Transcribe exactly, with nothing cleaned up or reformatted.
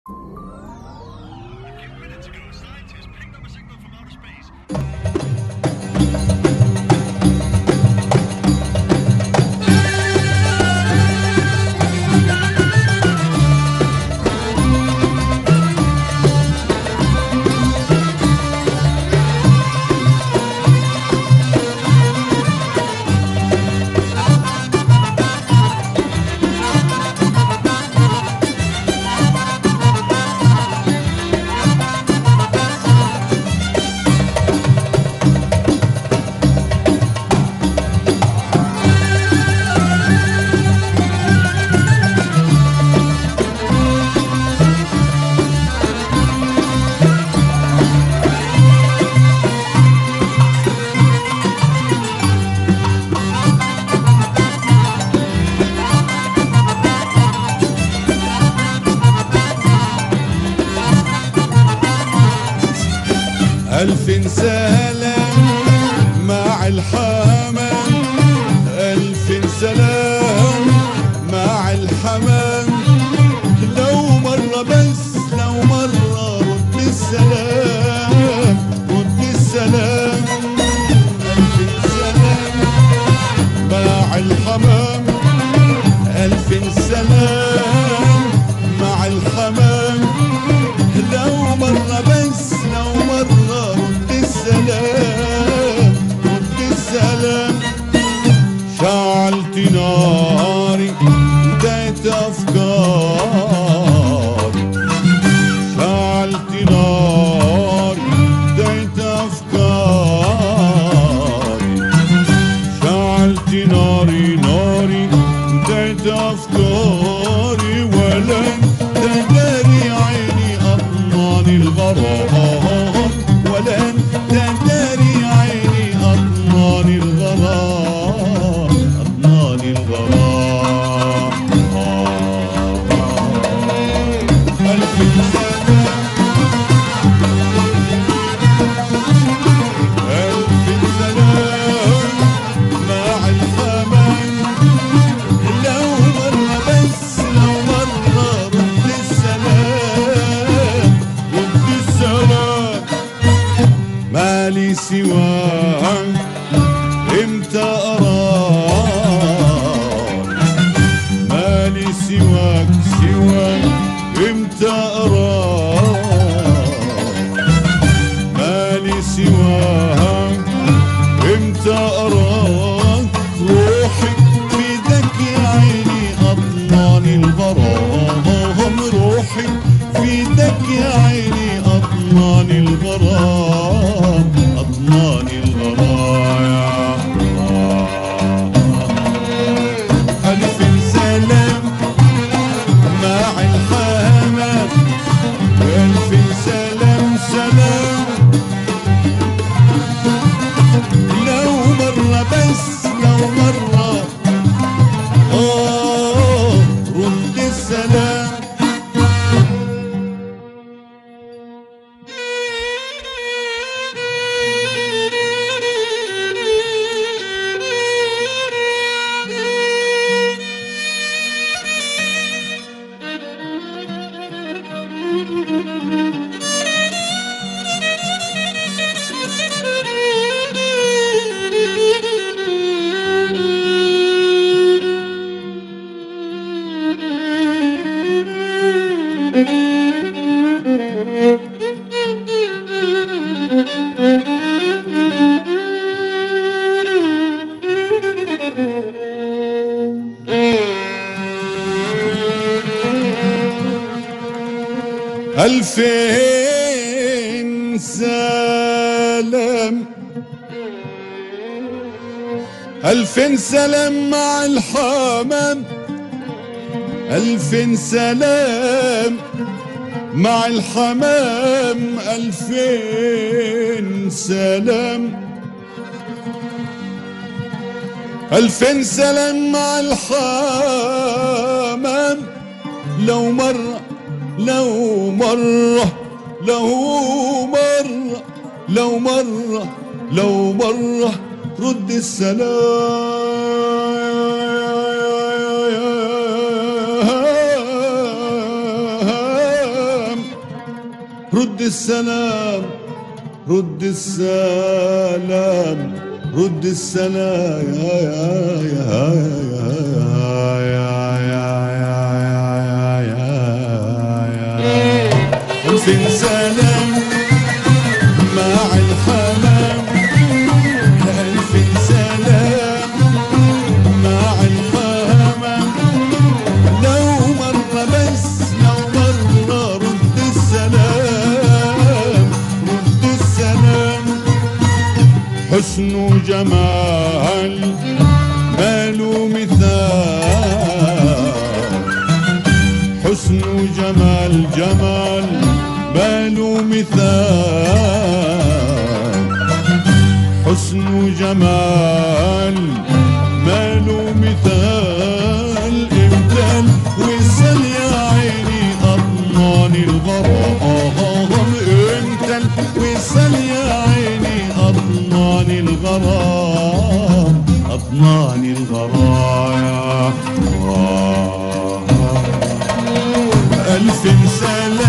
ألف سلام مع الحمام، ألف سلام مع الحمام، لو مرة بس لو مرة رد السلام رد السلام. ألف سلام مع الحمام، ألف سلام مع الحمام، لو مرة بس لو مرة رد السلام رد السلام. شعلت ناري انتهت أفكاري، شعلت ناري انتهت أفكاري، شعلت ناري ناري انتهت أفكاري، ولن تدري عيني أطنان الغرام، ولن تدري عيني أطنان الغرام أطنان الغرام. ألف سلام ألف سلام مع الحمام، لو مرة بس لو مرة رد السلام رد السلام. مالي سواك امتى أراك، مالي سواك سواك امتى أراك، مالي سواك امتى أراك، روحي بيدك يا عيني أطنان الغرام، روحي بيدك يا عيني أطنان الغرام أطنان الغرام. ألف سلام مع الحمام، ألف سلام سلام، لو مرة بس لو مرة آه رد السلام. ألفين سلام ألفين سلام مع الحمام، ألفين سلام مع الحمام، ألفين سلام ألفين سلام مع الحمام، لو مرة لو مرة لو مرة لو مرة لو مرة رد السلام رد السلام رد السلام رد السلام يا يا يا يا يا ألف سلام مع الحمام ألف سلام مع الحمام لو مرة بس لو مرة رد السلام رد السلام حسن جمال ماله مثال حسن جمال جمال ماله مثال حسن جمال ماله مثال امتال وصل يا عيني أضمان الغرام امتال وصل يا عيني أضمان الغرام أضمان الغرام ألف سلام